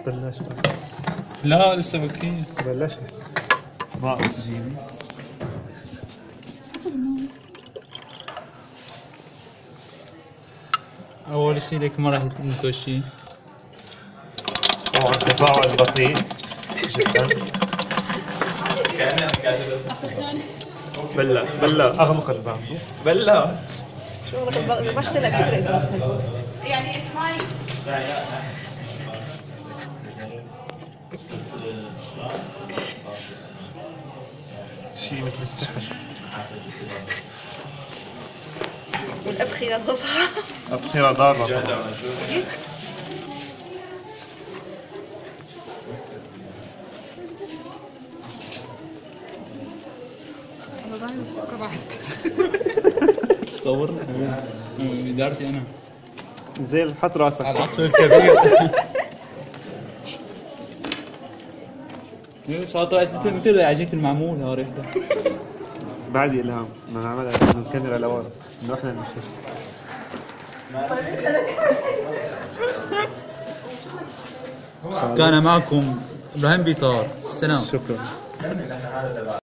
بلشت. لا لسه بكير. بلشت. ضاعت تجيبي. أول شيء لك ما راح يتم شيء. طبعا تفاعل بطيء جدا. بلش اغلق الباب. بلش شغلك بشتغل اكثر يعني it's my شيء مثل السحر. والابخره تظهر. أبخرة ضارة. صورنا إدارتي أنا. زين حط راسك. العقل الكبير. طلعت مثل عجينة المعمول ها ريحتها. بعدي إلهام بدنا نعملها من الكاميرا لورا إنه إحنا نشوف. كان معكم إبراهيم بيطار. السلام. شكرا.